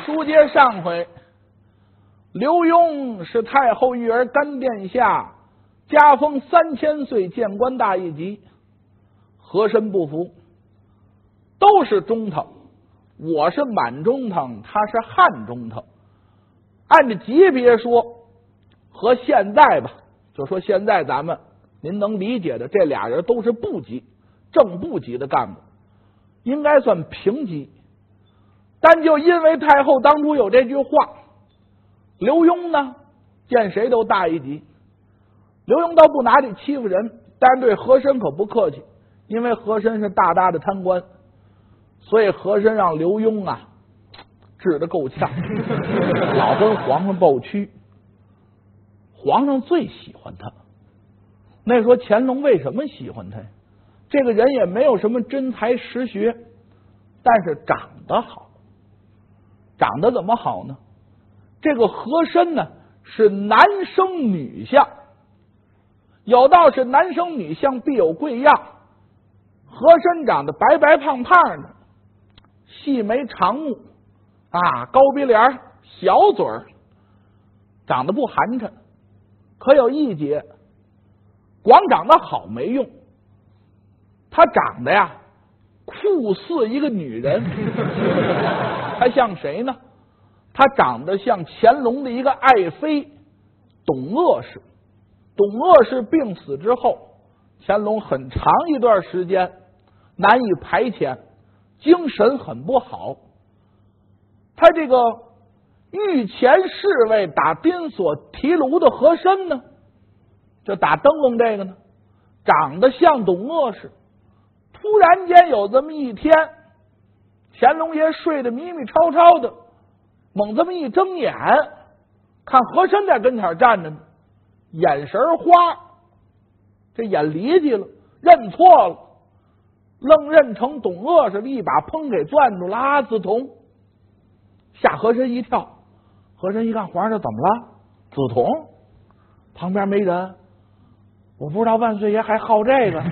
书接上回，刘墉是太后育儿干殿下，加封3000岁谏官大一级。和珅不服，都是中堂，我是满中堂，他是汉中堂。按照级别说，和现在吧，就说现在咱们您能理解的，这俩人都是部级，正部级的干部，应该算平级。但就因为太后当初有这句话，刘墉呢见谁都大一级。刘墉倒不拿这欺负人，但是对和珅可不客气，因为和珅是大大的贪官，所以和珅让刘墉啊治得够呛，老跟皇上抱屈。皇上最喜欢他。那说乾隆为什么喜欢他呀？这个人也没有什么真才实学，但是长得好。长得怎么好呢？这个和珅呢是男生女相，有道是男生女相必有贵样。和珅长得白白胖胖的，细眉长目啊，高鼻梁，小嘴儿，长得不寒碜。可有一节，光长得好没用，他长得呀酷似一个女人。他像谁呢？他长得像乾隆的一个爱妃董鄂氏。董鄂氏病死之后，乾隆很长一段时间难以排遣，精神很不好。他这个御前侍卫打宾所提炉的和珅呢，就打灯笼这个呢，长得像董鄂氏。突然间有这么一天，乾隆爷睡得迷迷吵吵的，猛这么一睁眼，看和珅在跟前站着呢，眼神花，这眼离去了，认错了，愣认成董鄂氏，一把砰给攥住了。啊，梓潼！吓和珅一跳。和珅一看，皇上怎么了？梓潼旁边没人，我不知道万岁爷还好这个。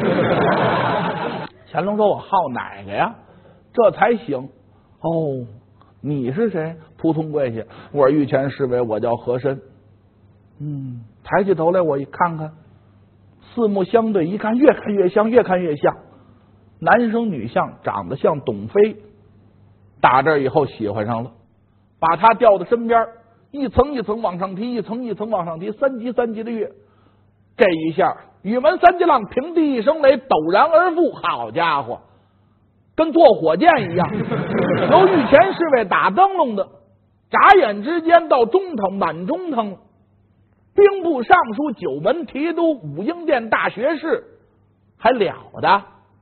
乾隆说：“我好哪个呀？这才行。”哦，你是谁？扑通跪下，我是御前侍卫，我叫和珅。抬起头来，我一看看，四目相对，一看越看越像，越看越像，男生女相，长得像董妃。打这以后喜欢上了，把他调到身边，一层一层往上提，一层一层往上提，3级3级的跃。这一下，雨门三级浪，平地一声雷，陡然而富。好家伙，跟坐火箭一样。由御前侍卫打灯笼的，眨眼之间到中堂、满中堂，兵部尚书、九门提督、武英殿大学士，还了得。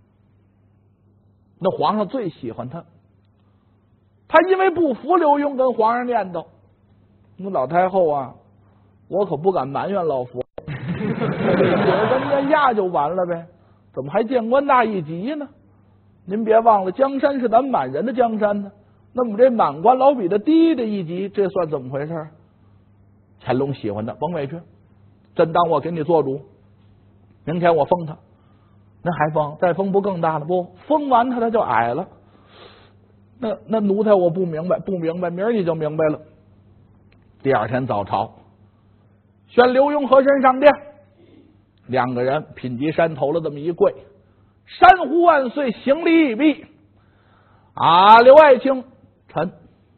那皇上最喜欢他。他因为不服刘墉，跟皇上念叨：“那老太后啊，我可不敢埋怨老佛，人家压就完了呗，怎么还谏官大一级呢？您别忘了，江山是咱们满人的江山呢，那么这满官老比他低的一级，这算怎么回事？”乾隆喜欢他，甭委屈，真当我给你做主，明天我封他，那还封？再封不更大了？不封完他就矮了。那奴才我不明白，明儿你就明白了。第二天早朝，选刘墉、和珅上殿，两个人品级山头了这么一跪，山呼万岁，行礼已毕。啊，刘爱卿，臣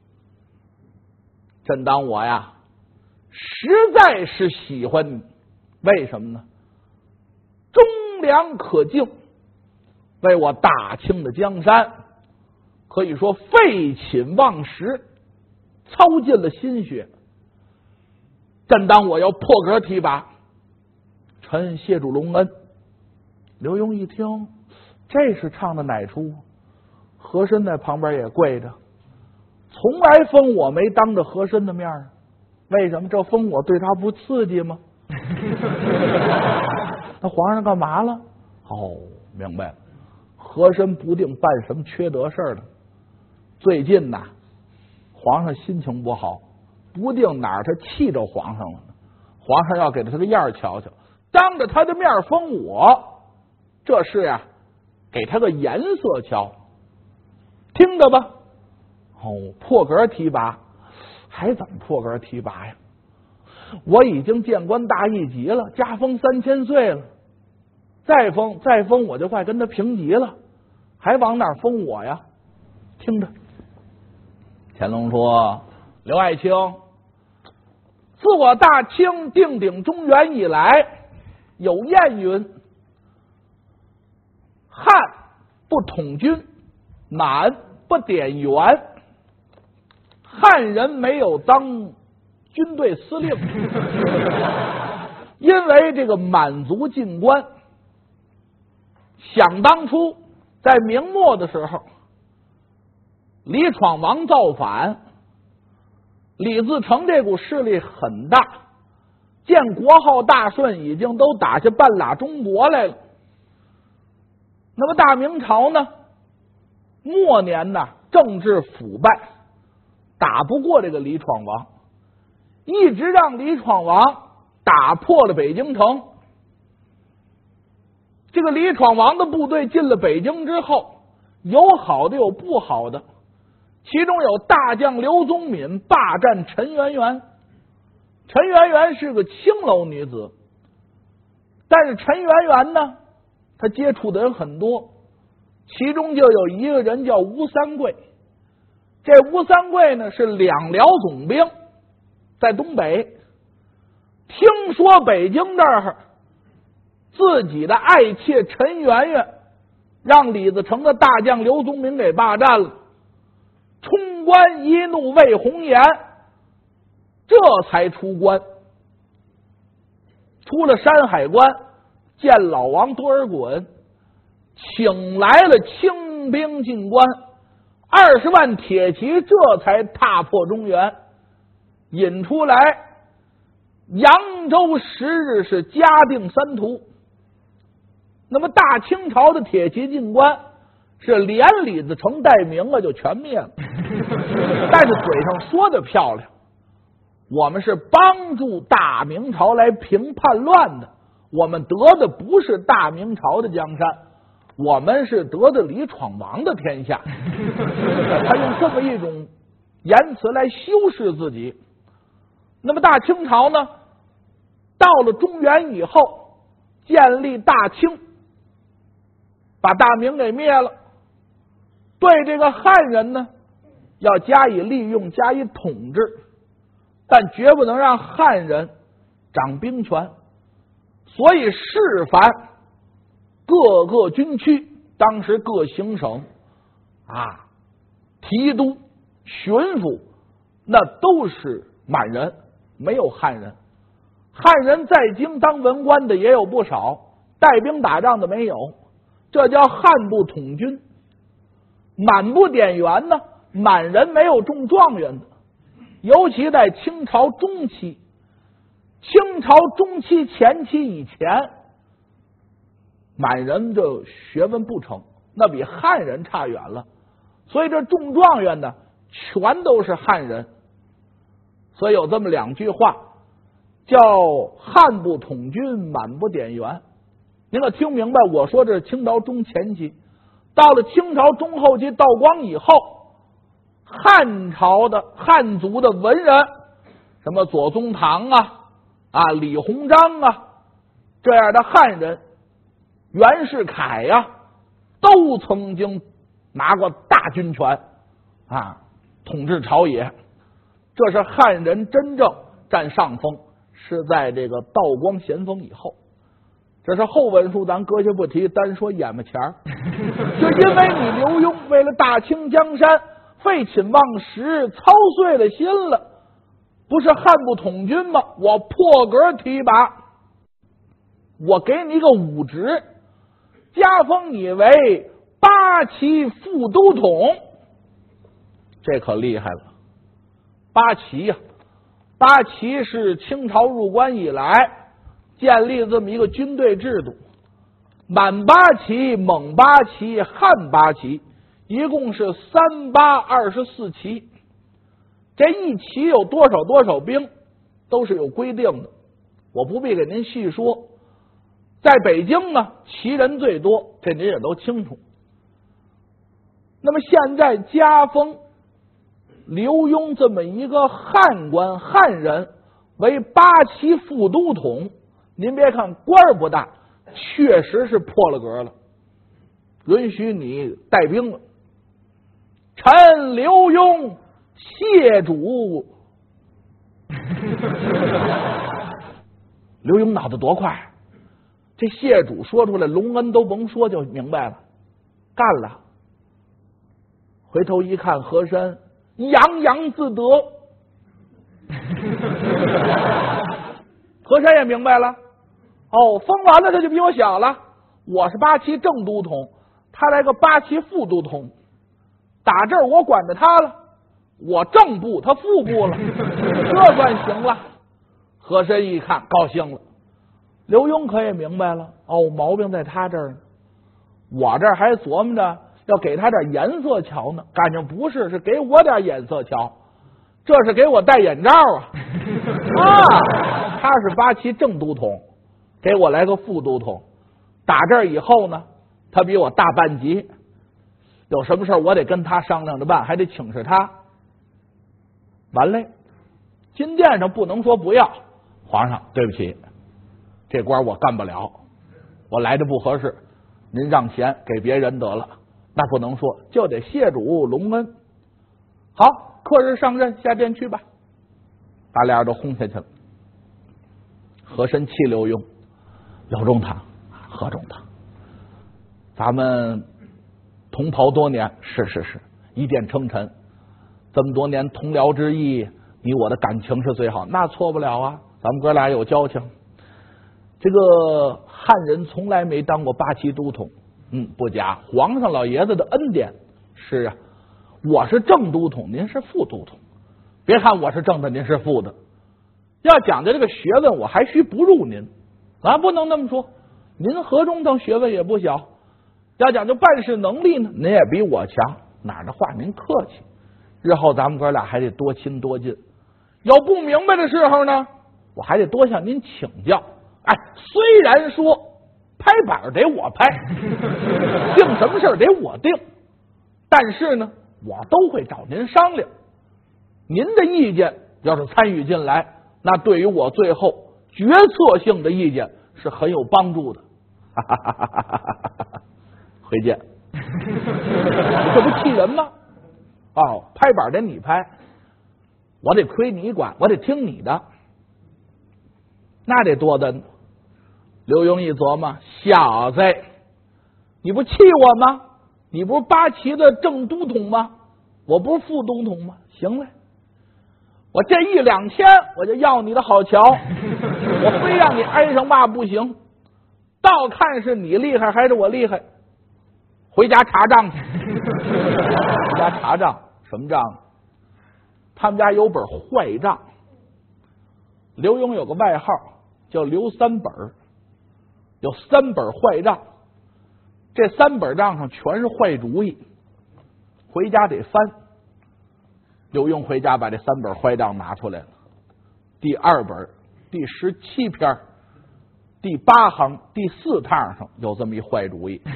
真当我呀，实在是喜欢你。为什么呢？忠良可敬，为我大清的江山可以说废寝忘食，操尽了心血。真当我要破格提拔，臣谢主隆恩。刘墉一听，这是唱的哪出？和珅在旁边也跪着，从来封我没当着和珅的面，为什么？这封我对他不刺激吗？那皇上干嘛了？哦，明白了，和珅不定办什么缺德事了。最近呐，皇上心情不好，不定哪儿他气着皇上了，皇上要给他个样瞧瞧，当着他的面封我，这是呀，给他个颜色瞧，听着吧。 破格提拔，还怎么破格提拔呀？我已经见官大一级了，加封3000岁了，再封我就快跟他平级了，还往哪封我呀？听着，乾隆说：“刘爱卿，自我大清定鼎中原以来，有谚云：汉不统军，满不点员。汉人没有当军队司令，因为这个满族进关。想当初在明末的时候，李闯王造反，李自成这股势力很大，见国号大顺，已经都打下半拉中国来了。那么大明朝呢，末年呢，政治腐败，打不过这个李闯王，一直让李闯王打破了北京城。这个李闯王的部队进了北京之后，有好的有不好的，其中有大将刘宗敏霸占陈圆圆。陈圆圆是个青楼女子，但是陈圆圆呢，她接触的人很多，其中就有一个人叫吴三桂。这吴三桂呢是2辽总兵，在东北，听说北京这儿自己的爱妾陈圆圆让李自成的大将刘宗敏给霸占了，冲冠一怒为红颜，这才出关。出了山海关，见老王多尔衮，请来了清兵进关，20万铁骑，这才踏破中原，引出来扬州10日是嘉定3屠。那么大清朝的铁骑进关是连李自成带明就全灭了，但是嘴上说的漂亮，我们是帮助大明朝来平叛乱的，我们得的不是大明朝的江山，我们是得的李闯王的天下。他用这么一种言辞来修饰自己。那么大清朝呢，到了中原以后，建立大清，把大明给灭了，对这个汉人呢要加以利用，加以统治，但绝不能让汉人掌兵权。所以示范各个军区，当时各行省提督、巡抚，那都是满人，没有汉人。汉人在京当文官的也有不少，带兵打仗的没有，这叫汉不统军。满不点员呢，满人没有中状元的，尤其在清朝中期，清朝中期前期以前，满人这学问不成，那比汉人差远了，所以这中状元呢全都是汉人。所以有这么2句话，叫汉不统军，满不点员。您可听明白，我说这是清朝中前期，到了清朝中后期道光以后，汉朝的汉族的文人，什么左宗棠李鸿章这样的汉人，袁世凯都曾经拿过大军权统治朝野。这是汉人真正占上风，是在这个道光咸丰以后。这是后文书，咱搁下不提，单说眼巴前儿。就因为你刘墉为了大清江山废寝忘食，操碎了心了，不是汉不统军吗？我破格提拔，我给你个武职，加封你为8旗副都统，这可厉害了。8旗8旗是清朝入关以来建立这么一个军队制度，满8旗、蒙8旗、汉8旗，一共是3、8、24旗。这一旗有多少兵，都是有规定的，我不必给您细说。在北京呢，旗人最多，这您也都清楚。那么现在加封刘墉这么一个汉官汉人为八旗副都统，您别看官儿不大，确实是破了格了，允许你带兵了。臣刘墉谢主。刘墉脑子多快，这谢主说出来，隆恩都甭说就明白了，干了。回头一看，和珅洋洋自得。和珅也明白了，哦，封完了他就比我小了，我是八旗正都统，他来个八旗副都统，打这儿我管着他了，我正部他副部了，这算行了。和珅一看高兴了，刘墉可也明白了，哦，毛病在他这儿呢，我这儿还琢磨着要给他点颜色瞧呢，感情不是，是给我点眼色瞧，这是给我戴眼罩啊！他是八旗正都统，给我来个副都统，打这儿以后呢，他比我大半级，有什么事我得跟他商量着办，还得请示他。完嘞，金殿上不能说不要，皇上对不起，这官我干不了，我来的不合适，您让贤给别人得了。那不能说，就得谢主隆恩。好，刻日上任，下殿去吧。把俩人都轰下去了。和珅气刘墉，刘中堂，何中堂，咱们同袍多年，是，一殿称臣，这么多年同僚之谊，你我的感情是最好，那错不了啊，咱们哥俩有交情。这个汉人从来没当过八旗都统，不假，皇上老爷子的恩典。是啊，我是正都统，您是副都统，别看我是正的，您是副的，要讲究这个学问，我还需不入您啊，不能那么说。您何中堂学问也不小，要讲究办事能力呢，您也比我强，哪儿的话您客气，日后咱们哥俩还得多亲多近，有不明白的时候呢，我还得多向您请教。虽然说拍板得我拍，定什么事得我定，但是呢，我都会找您商量。您的意见要是参与进来，那对于我最后决策性的意见是很有帮助的。回见。你这不气人吗？拍板得你拍，我得亏你管，我得听你的，那得多的呢。刘墉一琢磨，小子，你不气我吗？你不是八旗的正都统吗？我不是副都统吗？行了，我这1、2天我就要你的好瞧，我非让你挨上骂不行，倒看是你厉害还是我厉害。回家查账去。回家查账，什么账？他们家有本坏账。刘墉有个外号叫刘三本，有3本坏账，这3本账上全是坏主意，回家得翻。刘墉回家把这3本坏账拿出来了，第2本第17篇第8行第4趟上有这么一坏主意。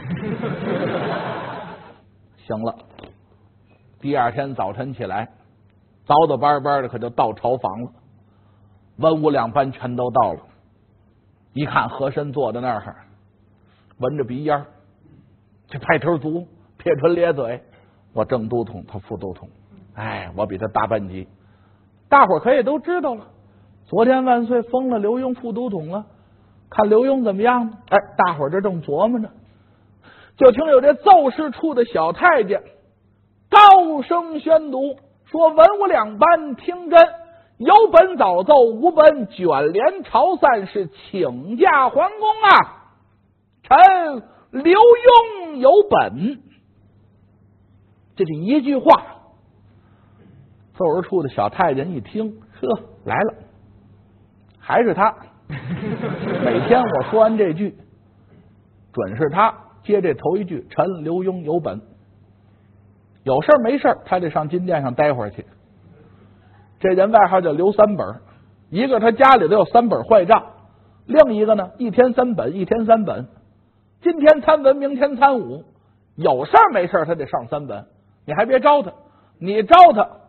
行了，第2天早晨起来，早早班班的可就到朝房了，文武2班全都到了。一看和珅坐在那儿，闻着鼻烟，这拍头足，撇唇咧嘴，我正都统，他副都统，我比他大半级。大伙儿可也都知道了，昨天万岁封了刘墉副都统了，看刘墉怎么样呢？大伙儿这正琢磨着，就听有这奏事处的小太监高声宣读，说文武2班听真，有本早奏，无本卷帘朝散，是请假还宫啊！臣刘墉有本。这是一句话。奏事处的小太监一听，来了，还是他。每天我说完这句，准是他接这头一句，臣刘墉有本。有事没事他得上金殿上待会儿去。这人外号叫刘三本，一个他家里头有3本坏账，另一个呢1天3本，1天3本，今天参文，明天参武，有事没事他得上3本。你还别招他，你招他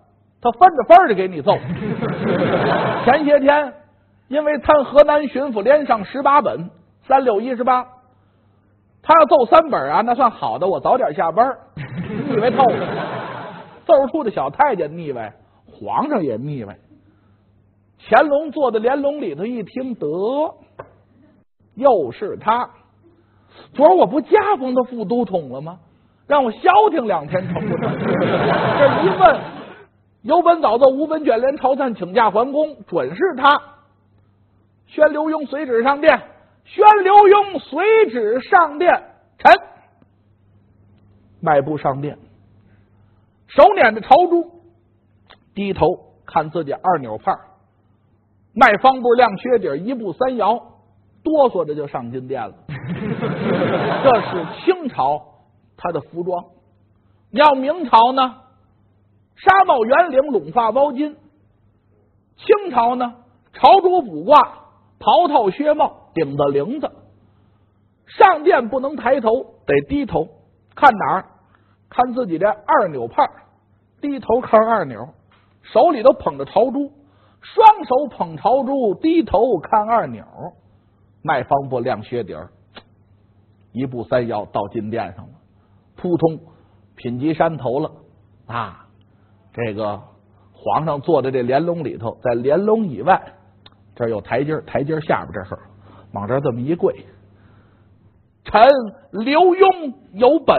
他分着分的给你揍。前些天因为参河南巡抚连上18本，3、6、18，他要揍3本啊，那算好的，我早点下班。你以为透了？奏出的小太监腻歪，皇上也腻歪。乾隆坐在帘笼里头一听，得，又是他。昨儿我不加封他副都统了吗？让我消停2天成不成？这一问，有本早奏，无本卷帘，朝参请假还宫，准是他。宣刘墉随旨上殿，宣刘墉随旨上殿，臣迈步上殿，手捻着朝珠，低头看自己2纽帕，迈方步亮靴底，1步3摇，哆嗦着就上金殿了。这是清朝他的服装。你要明朝呢，纱帽圆领，拢发包巾；清朝呢，朝珠补挂，袍套靴帽，顶着铃子。上殿不能抬头，得低头。看哪儿？看自己这2纽帕，低头看2纽，手里头捧着朝珠，双手捧朝珠，低头看2纽，迈方步亮靴底，1步3摇到金殿上了，扑通品级山头了啊！这个皇上坐在这帘笼里头，在帘笼以外，这儿有台阶，台阶下边这儿往这儿这么一跪，臣刘墉有本。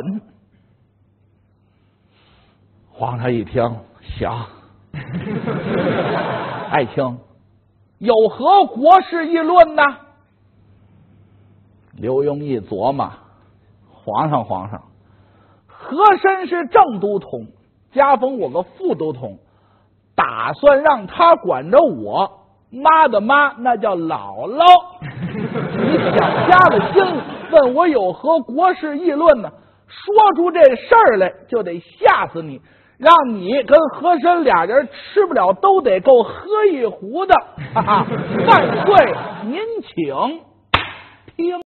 皇上一听，行，爱卿有何国事议论呢？刘墉一琢磨，皇上，和珅是正都统，加封我个副都统，打算让他管着我妈的妈，那叫姥姥。你想瞎了心，问我有何国事议论呢？说出这事儿来就得吓死你，让你跟和珅俩人吃不了都得够喝一壶的。哈哈，万岁，您请听。